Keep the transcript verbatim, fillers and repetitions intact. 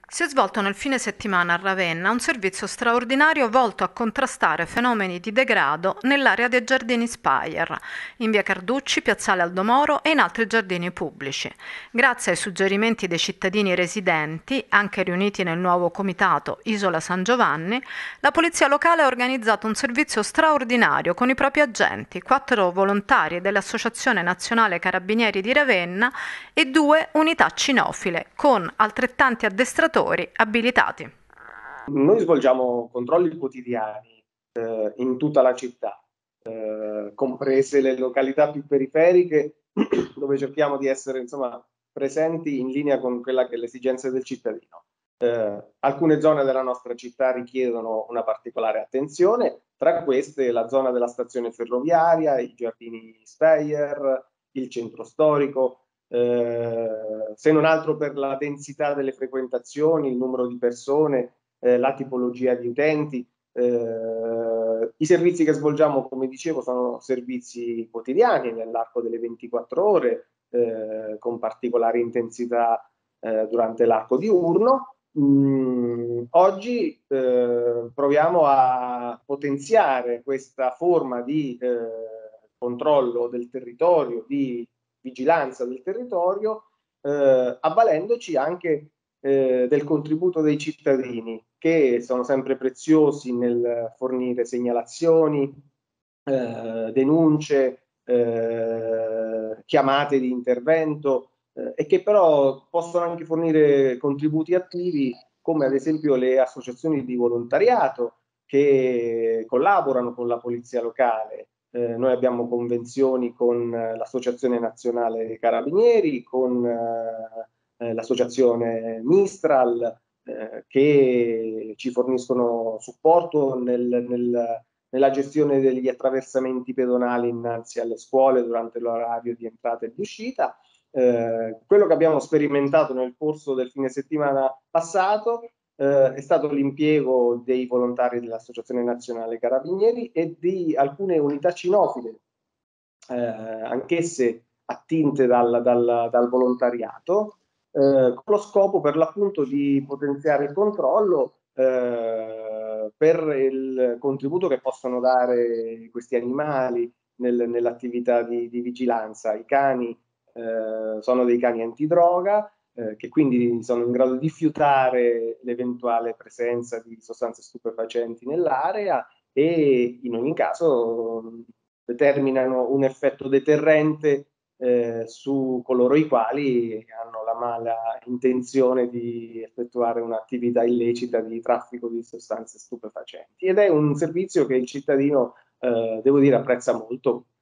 Si è svolto nel fine settimana a Ravenna un servizio straordinario volto a contrastare fenomeni di degrado nell'area dei giardini Speyer, in via Carducci, piazzale Aldomoro e in altri giardini pubblici. Grazie ai suggerimenti dei cittadini residenti, anche riuniti nel nuovo comitato Isola San Giovanni, la polizia locale ha organizzato un servizio straordinario con i propri agenti, quattro volontari dell'Associazione Nazionale Carabinieri di Ravenna e due unità cinofile, con altrettanti addestratori abilitati. Noi svolgiamo controlli quotidiani eh, in tutta la città, eh, comprese le località più periferiche, dove cerchiamo di essere insomma, presenti in linea con quella che è l'esigenza del cittadino. Eh, alcune zone della nostra città richiedono una particolare attenzione, tra queste la zona della stazione ferroviaria, i giardini Speyer, il centro storico, eh, se non altro per la densità delle frequentazioni, il numero di persone, eh, la tipologia di utenti. Eh, I servizi che svolgiamo, come dicevo, sono servizi quotidiani nell'arco delle ventiquattro ore, eh, con particolare intensità eh, durante l'arco diurno. Mm, oggi eh, proviamo a potenziare questa forma di eh, controllo del territorio, di vigilanza del territorio, eh, avvalendoci anche eh, del contributo dei cittadini, che sono sempre preziosi nel fornire segnalazioni, eh, denunce, eh, chiamate di intervento, eh, e che però possono anche fornire contributi attivi, come ad esempio le associazioni di volontariato che collaborano con la polizia locale. Eh, noi abbiamo convenzioni con eh, l'Associazione Nazionale dei Carabinieri, con eh, eh, l'associazione Mistral, eh, che ci forniscono supporto nel, nel, nella gestione degli attraversamenti pedonali innanzi alle scuole durante l'orario di entrata e di uscita. Eh, quello che abbiamo sperimentato nel corso del fine settimana passato eh, è stato l'impiego dei volontari dell'Associazione Nazionale Carabinieri e di alcune unità cinofile, eh, anch'esse attinte dal, dal, dal volontariato, eh, con lo scopo per l'appunto di potenziare il controllo eh, per il contributo che possono dare questi animali nel, nell'attività di, di vigilanza. I cani eh, sono dei cani antidroga, eh, che quindi sono in grado di fiutare l'eventuale presenza di sostanze stupefacenti nell'area e in ogni caso determinano un effetto deterrente eh, su coloro i quali hanno la mala intenzione di effettuare un'attività illecita di traffico di sostanze stupefacenti. Ed è un servizio che il cittadino, eh, devo dire, apprezza molto.